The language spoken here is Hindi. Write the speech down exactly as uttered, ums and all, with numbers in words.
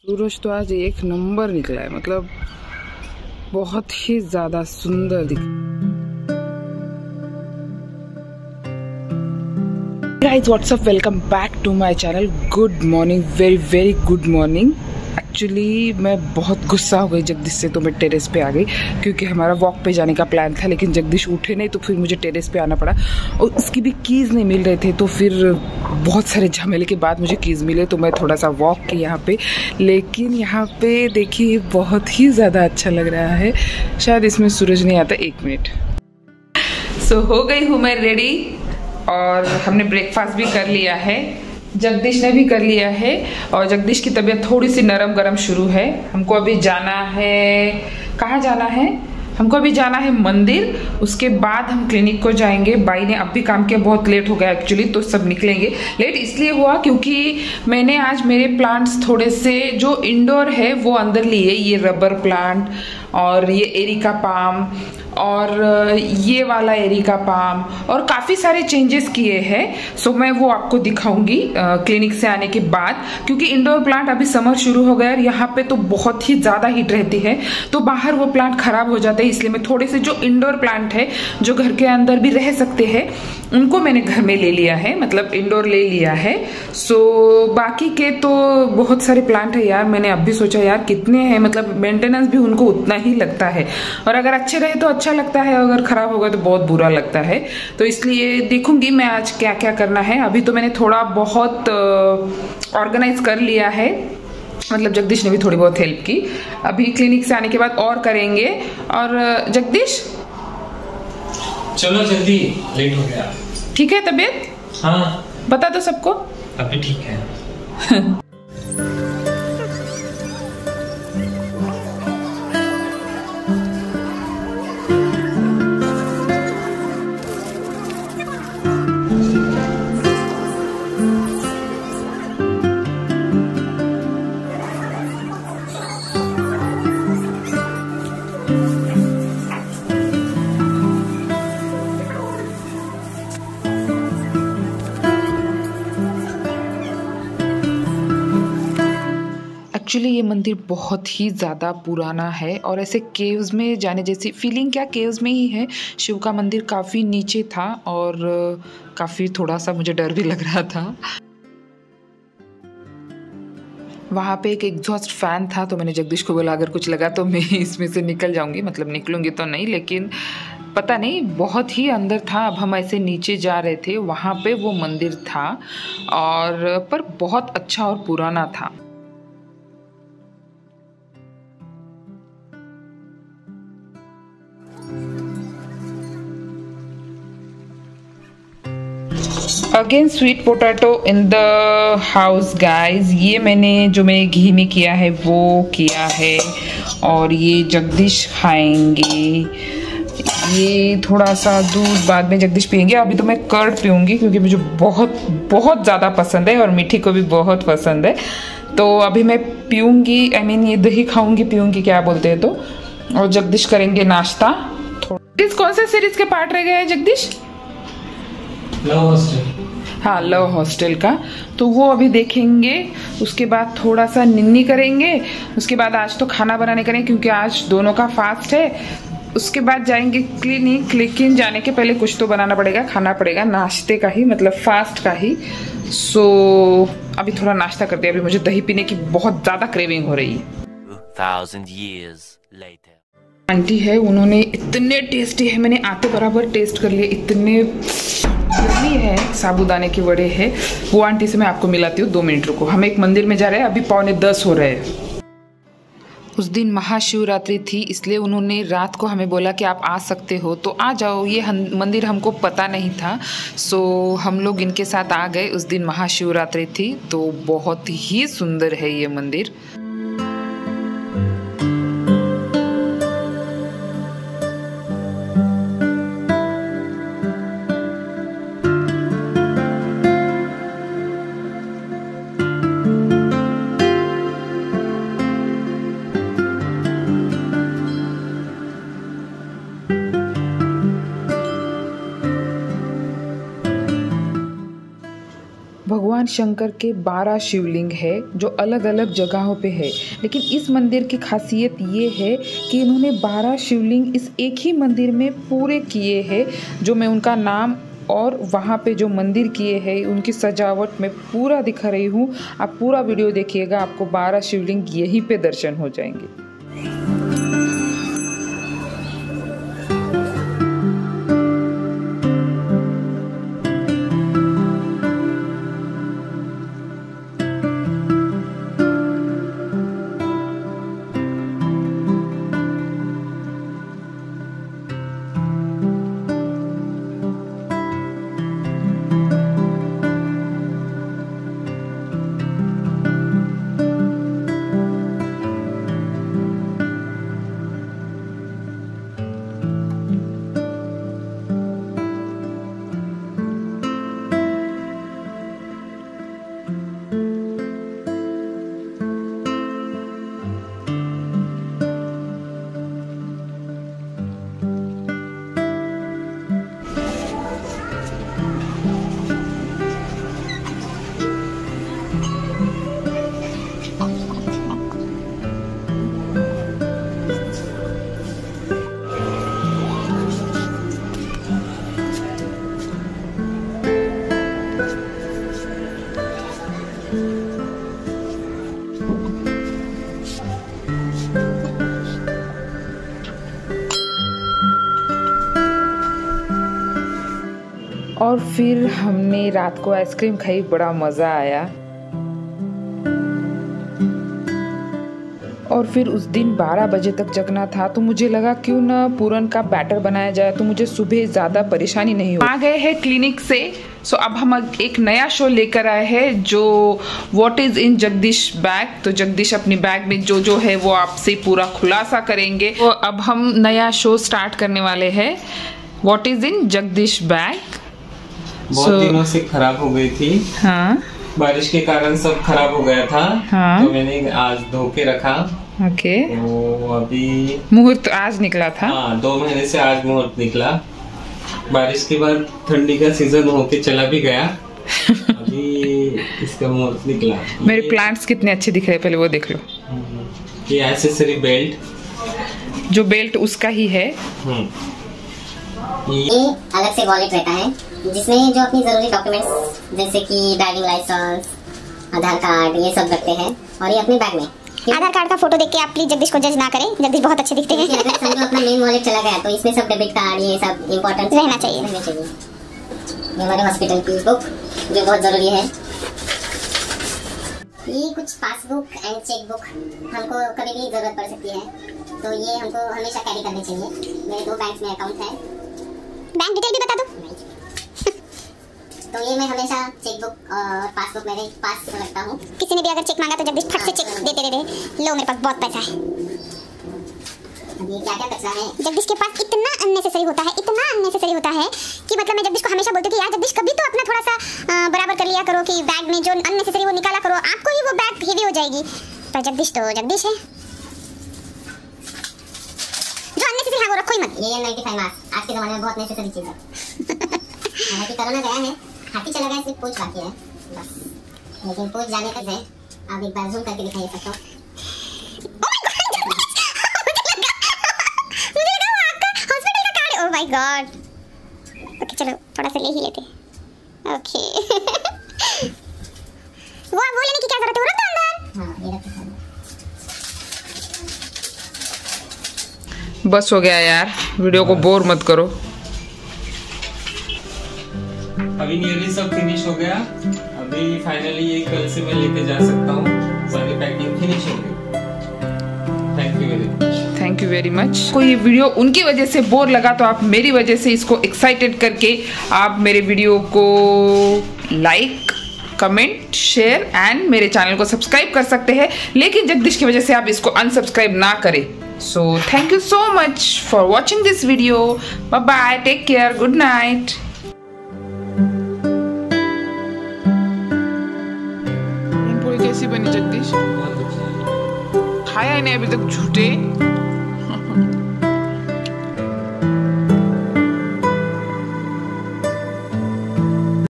सूरज तो आज एक नंबर निकला है, मतलब बहुत ही ज्यादा सुंदर दिख। Guys what's up, welcome back to my channel. Good morning, very very good morning. Actually मैं बहुत गुस्सा हो गई जगदीश से, तो मैं टेरेस पे आ गई क्योंकि हमारा वॉक पे जाने का प्लान था, लेकिन जगदीश उठे नहीं तो फिर मुझे टेरेस पे आना पड़ा और उसकी भी कीज़ नहीं मिल रहे थे। तो फिर बहुत सारे झमेले के बाद मुझे कीज़ मिले, तो मैं थोड़ा सा वॉक की यहाँ पे। लेकिन यहाँ पे देखिए बहुत ही ज़्यादा अच्छा लग रहा है। शायद इसमें सूरज नहीं आता, एक मिनट। सो so, हो गई हूँ मैं रेडी और हमने ब्रेकफास्ट भी कर लिया है, जगदीश ने भी कर लिया है और जगदीश की तबीयत थोड़ी सी नरम गरम शुरू है। हमको अभी जाना है, कहाँ जाना है? हमको अभी जाना है मंदिर, उसके बाद हम क्लिनिक को जाएंगे। बाई ने अब भी काम किया, बहुत लेट हो गया एक्चुअली, तो सब निकलेंगे। लेट इसलिए हुआ क्योंकि मैंने आज मेरे प्लांट्स थोड़े से जो इंडोर है वो अंदर लिए, ये रबर प्लांट और ये एरिका पाम और ये वाला एरिका पाम और काफ़ी सारे चेंजेस किए हैं। सो मैं वो आपको दिखाऊंगी क्लिनिक से आने के बाद, क्योंकि इंडोर प्लांट अभी समर शुरू हो गया और यहाँ पे तो बहुत ही ज़्यादा हीट रहती है, तो बाहर वो प्लांट खराब हो जाते हैं। इसलिए मैं थोड़े से जो इंडोर प्लांट है जो घर के अंदर भी रह सकते हैं उनको मैंने घर में ले लिया है, मतलब इंडोर ले लिया है। सो बाकी के तो बहुत सारे प्लांट है यार, मैंने अब भी सोचा यार कितने हैं, मतलब मेंटेनेंस भी उनको उतना ही लगता है और अगर अच्छे रहे तो अच्छा लगता है, अगर खराब होगा तो बहुत बुरा लगता है। तो इसलिए देखूंगी मैं आज क्या क्या करना है। अभी तो मैंने थोड़ा बहुत ऑर्गेनाइज कर लिया है, मतलब जगदीश ने भी थोड़ी बहुत हेल्प की। अभी क्लिनिक से आने के बाद और करेंगे। और जगदीश चलो जल्दी, लेट हो गया। ठीक है तबीयत? हाँ बता दो सबको। अभी ठीक है। एक्चुअली ये मंदिर बहुत ही ज़्यादा पुराना है और ऐसे केव्स में जाने जैसी फीलिंग, क्या केव्स में ही है। शिव का मंदिर काफ़ी नीचे था और काफ़ी थोड़ा सा मुझे डर भी लग रहा था। वहाँ पे एक एग्जॉस्ट फैन था, तो मैंने जगदीश को बोला अगर कुछ लगा तो मैं इसमें से निकल जाऊँगी, मतलब निकलूँगी तो नहीं, लेकिन पता नहीं बहुत ही अंदर था। अब हम ऐसे नीचे जा रहे थे, वहाँ पे वो मंदिर था और पर बहुत अच्छा और पुराना था। Again sweet potato in the house guys. ये मैंने जो मैं घी में किया है वो किया है और ये जगदीश खाएंगे। ये थोड़ा सा दूध बाद में जगदीश पियेंगे। अभी तो मैं कर्ड पीऊँगी क्योंकि मुझे बहुत बहुत ज़्यादा पसंद है और मीठी को भी बहुत पसंद है, तो अभी मैं पीऊँगी। आई मीन ये दही खाऊँगी, पीऊँगी क्या बोलते हैं तो। और जगदीश करेंगे नाश्ता। थोड़ा कौन से सीरीज के पार्ट रह गए हैं जगदीश? Love hostel. हाँ, लव हॉस्टल का, तो वो अभी देखेंगे। उसके बाद थोड़ा सा निन्नी करेंगे, उसके बाद आज तो खाना बनाने करेंगे क्योंकि आज दोनों का फास्ट है। उसके बाद जाएंगे क्लिनिक, लेकिन जाने के पहले कुछ तो बनाना पड़ेगा, खाना पड़ेगा नाश्ते का ही, मतलब फास्ट का ही। सो अभी थोड़ा नाश्ता करते हैं। अभी मुझे दही पीने की बहुत ज़्यादा क्रेविंग हो रही है। Thousand years later. आंटी है, उन्होंने इतने टेस्टी है, मैंने आते बराबर टेस्ट कर लिए, इतने यम्मी है। साबूदाने के वड़े है। वो आंटी से मैं आपको मिलाती हूँ, दो मिनट रुको। हम एक मंदिर में जा रहे हैं, अभी पौने दस हो रहे हैं। उस दिन महाशिवरात्रि थी, इसलिए उन्होंने रात को हमें बोला कि आप आ सकते हो तो आ जाओ। ये मंदिर हमको पता नहीं था, सो हम लोग इनके साथ आ गए। उस दिन महाशिवरात्रि थी, तो बहुत ही सुंदर है ये मंदिर। भगवान भगवान शंकर के बारह शिवलिंग है जो अलग अलग जगहों पे है, लेकिन इस मंदिर की खासियत ये है कि इन्होंने बारह शिवलिंग इस एक ही मंदिर में पूरे किए हैं, जो मैं उनका नाम और वहाँ पे जो मंदिर किए हैं उनकी सजावट में पूरा दिखा रही हूँ। आप पूरा वीडियो देखिएगा, आपको बारह शिवलिंग यहीं पे दर्शन हो जाएंगे। और फिर हमने रात को आइसक्रीम खाई, बड़ा मज़ा आया। और फिर उस दिन बारह बजे तक जगना था, तो मुझे लगा क्यों ना पूरन का बैटर बनाया जाए, तो मुझे सुबह ज़्यादा परेशानी नहीं हो। आ गए हैं क्लिनिक से, सो अब हम एक नया शो लेकर आए हैं जो what is in Jagdish bag. तो जगदीश अपनी बैग में जो जो है वो आपसे पूरा खुलासा करेंगे। तो अब हम नया शो स्टार्ट करने वाले हैं, what is in Jagdish bag. बहुत so, दिनों से खराब हो गई थी। हाँ, बारिश के कारण सब खराब हो गया था। हाँ, तो मैंने आज धो के रखा। ओके। तो अभी मुहूर्त आज निकला था। हाँ, दो महीने से आज मुहूर्त निकला। बारिश के बाद ठंडी का सीजन होके चला भी गया। अभी इसका मुहूर्त निकला। मेरे प्लांट्स कितने अच्छे दिख रहे हैं, पहले वो देख लो। ये एक्सेसरी बेल्ट, जो बेल्ट उसका ही है। ये अलग से वॉलेट रहता है जिसमें जो अपनी जरूरी डॉक्यूमेंट्स जैसे कि ड्राइविंग लाइसेंस, आधार कार्ड, ये सब रखते हैं। और ये अपने बैग में आधार कार्ड का फोटो देख के आप प्लीज जगदीश को जज ना करें, जगदीश बहुत अच्छे दिखते हैं। अगर समझो अपना मेन वॉलेट चला गया तो इसमें सब डेबिट कार्ड ये सब इम्पोर्टेंट रहना चाहिए रहना चाहिए। ये हमारे हॉस्पिटल की बुक जो बहुत जरूरी है। ये कुछ पासबुक एंड चेक बुक हमको कभी भी जरूरत पड़ सकती है, तो ये हमको हमेशा कैरी करने चाहिए। मेरे दो बैंक में अकाउंट है। बैंक डिटेल भी बता दो। तो ये मैं हमेशा चेक बुक और पासबुक मेरे पास रखता हूँ। किसी ने भी अगर चेक मांगा तो जगदीश फट से चेक देते रहते, लो मेरे पास बहुत पैसा है। अब ये क्या क्या कचरा है। जगदीश के पास इतना अननेसेसरी होता है, इतना अननेसेसरी होता है कि मतलब मैं जगदीश को हमेशा बोलती थी यार जगदीश कभी तो अपना थोड़ा सा बराबर कर लिया करो कि बैग में जो अननेसेसरी वो निकाला करो, आपको ही वो बैग हेवी हो जाएगी। पर जगदीश तो जगदीश है, जो अननेसेसरी है वो रखो ही मत। ये नाइंटी फाइव मास्क आज के जमाने में बहुत नेसेसरी चीज है। हालांकि कोरोना गया है, हाथी चला गया, सिर्फ पूछ बाकी है बस। लेकिन पूछ जाने तक है। आप एक बार जूम करके दिखाइए सबको। ओह माय गॉड, ओके चलो थोड़ा सा ले ही लेते। ओके वो वो लेने की क्या जरूरत है, वो रख दो अंदर। हां ये रख दो। बस हो गया यार, वीडियो को बोर मत करो। अभी नियरली सब फिनिश हो गया। अभी फाइनली ये कल से मैं लेके जा सकता हूँ। सारी पैकिंग फिनिश हो गई। Thank you very much. Thank you very much. को ये वीडियो उनकी वजह से बोर लगा तो आप मेरी वजह से इसको एक्साइटेड करके आप मेरे वीडियो को लाइक, कमेंट, शेयर एंड मेरे चैनल को सब्सक्राइब कर सकते हैं, लेकिन जगदीश की वजह से आप इसको अनसब्सक्राइब ना करें। So thank you so much for watching this video. Bye bye, take care, good night. कैसी बनी जगदीश? खाया ही नहीं अभी तक, झूठे।